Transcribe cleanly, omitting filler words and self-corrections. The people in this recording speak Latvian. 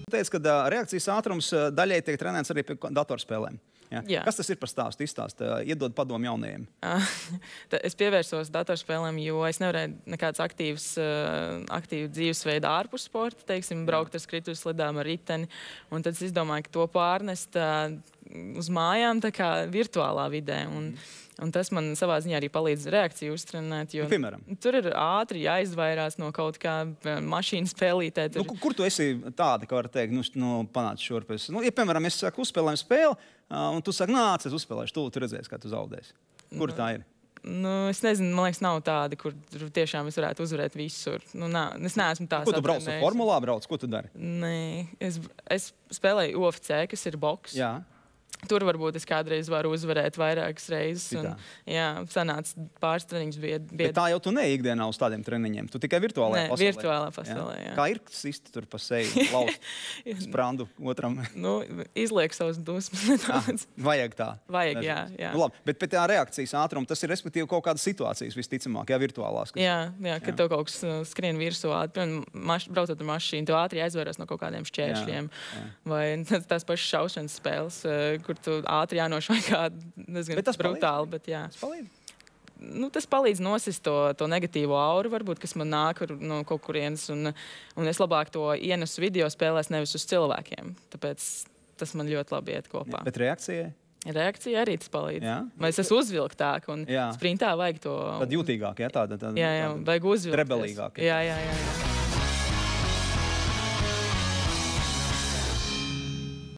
teici, ka reakcijas ātrums daļai tiek trenēts arī pie datorspēlēm. Ja? Jā. Kas tas ir par stāstu? Izstāst, iedod padomu jaunajiem. Es pievērsos datorspēlēm, jo es nevarēju nekāds aktīvu dzīvesveidu ārpus sporta, teiksim, braukt ar skrituļslidām, ar riteni. Un tad es izdomāju, ka to pārnest uz mājām tā kā virtuālā vidē. Un tas man savā ziņā arī palīdz reakciju uztrenēt, jo tur ir ātri jāizvairās no kaut kā mašīnas spēlītē. Kur tu esi tāda, ka var teikt, panāc šurp? Ja, piemēram, es saku, uzspēlējam spēli, un tu saki, nāc, es uzspēlēšu, tu redzēsi, kā tu zaudēsi. Kur tā ir? Es nezinu, man liekas, nav tāda, kur tiešām es varētu uzvarēt visur. Es neesmu tā Ko tu brauc ar formulā, ko tu dari? Nē, es spēlēju UFC, kas ir boks. Jā. Tur varbūt es kādreiz varu uzvarēt vairākas reizes. Jā, sanāca pāris treniņus bija. Bet tā jau tu ne ikdienā uz tādiem treniņiem. Tu tikai virtuālajā pasaulē. Virtuālā pasaulē, jā. Kā ir sisti tur pa seju, laust sprandu otram? Izliek savus dusmas nedaudz. Vajag tā. Vajag, jā. Labi, bet pēc tā reakcijas ātruma tas ir respektīvi kaut kādas situācijas visticamāk, virtuālās. Jā, kad tev kaut kas skrien virsū, braucot ar mašīnu, tev ātri jāizvairās no kaut kādiem šķēršļiem. Vai tās pašas šaušanas spēles, kur tu ātri jānošauj kādu, nezinu, brutāli, bet jā. Tas palīdz? Tas palīdz nosist to negatīvo auru, varbūt, kas man nāk no kaut kurienes, un es labāk to ienesu video spēlēs nevis uz cilvēkiem. Tāpēc tas man ļoti labi iet kopā. Bet reakcijai? Reakcija arī tas palīdz. Vai es esmu uzvilktāk, un sprintā vajag to... Tad jūtīgāk, jā? Jā, vajag uzvilkt. Rebelīgāk. Jā.